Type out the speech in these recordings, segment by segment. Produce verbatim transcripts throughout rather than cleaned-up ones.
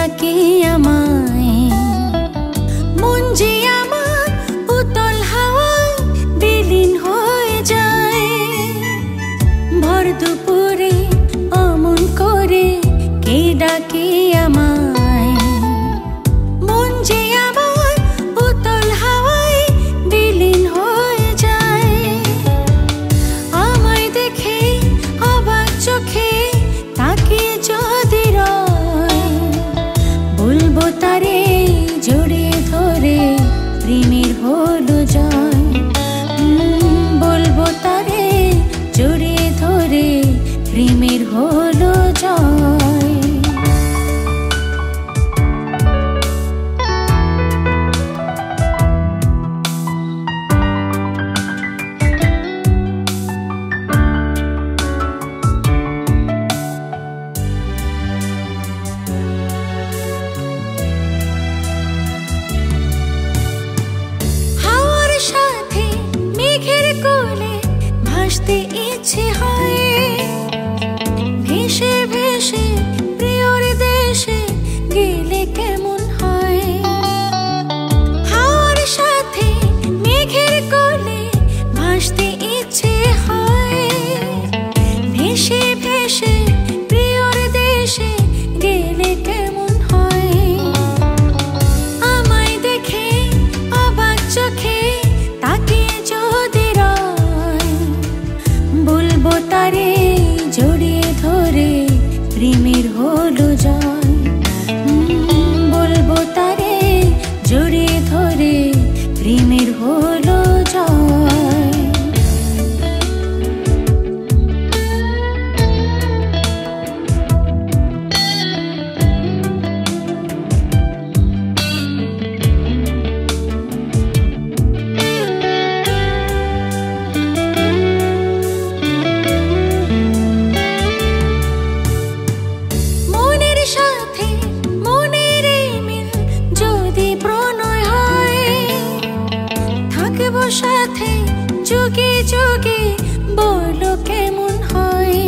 ডাকে আমায়। মন যে আমার উতল হাওয়ায় বিলীন হয়ে যায়। ভর দুপুরে অমন করে কে ডাকে আমায়। মন যে আমার উতল হাওয়ায় বিলীন হয়ে যায়। আমায় দেখে অবাক চোখে তাকে যদি রয়, বলবো তারে জড়িয়ে ধরে প্রেমের হলো জয়। বলবো তারে জড়িয়ে ধরে প্রেমের হলো জয়। ভাসতে ইচ্ছে হয় ভেসে ভেসে প্রিয়র দেশে গেলে কেমন হয়। হাওয়ার সাথে মেঘের কোলে ভাসতে ইচ্ছে হয় ভেসে ভেসে প্রিয়র দেশে গেলে কেমন হয়। আমায় দেখে অবাক চোখে তাকে যদি বলবো তারে জড়িয়ে ধরে প্রেমের হলো জয়। বলবো তারে জড়িয়ে ধরে প্রেমের হলো জয়। সাথে যুগে যুগে বলো কেমন হয়।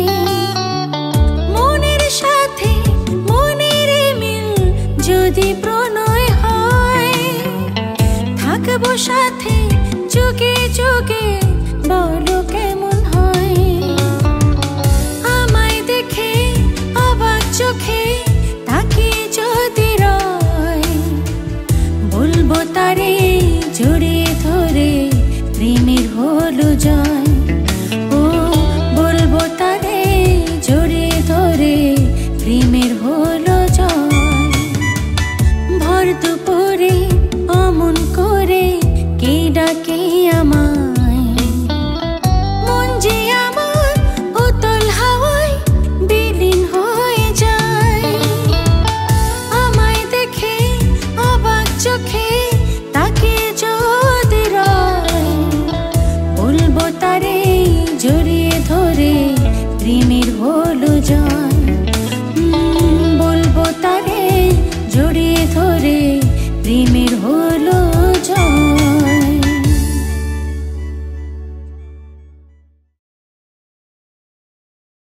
মনের সাথে মনের মিল যদি প্রণয় হয়, থাকবো সাথে যুগে যুগে বলো কেমন হয়। আমায় দেখে অবাক চোখে তাকে যদি রয়, বলবো তারে জড়িয়ে ধরে প্রেমের হলো জয়। ও বলবো তারে জড়িয়ে ধরে প্রেমের হলো জয়। ভর দুপুরে অমন করে কে ডাকে আমায়। মন যে আমার উতল হাওয়ায় বিলীন হয়ে যায়। আমায় দেখে অবাক চোখে তাকে যদি রয়, বলবো তারে জড়িয়ে ধরে প্রেমের হলো জয়। বলবো তারে জড়িয়ে ধরে